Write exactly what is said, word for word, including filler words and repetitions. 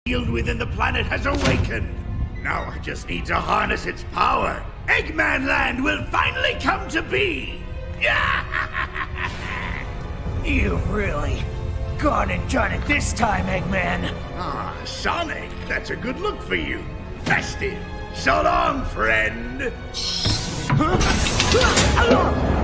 field within the planet has awakened. Now I just need to harness its power. Eggman Land will finally come to be! You've really gone and done it this time, Eggman. Ah, Sonic, that's a good look for you. Festive. So long, friend.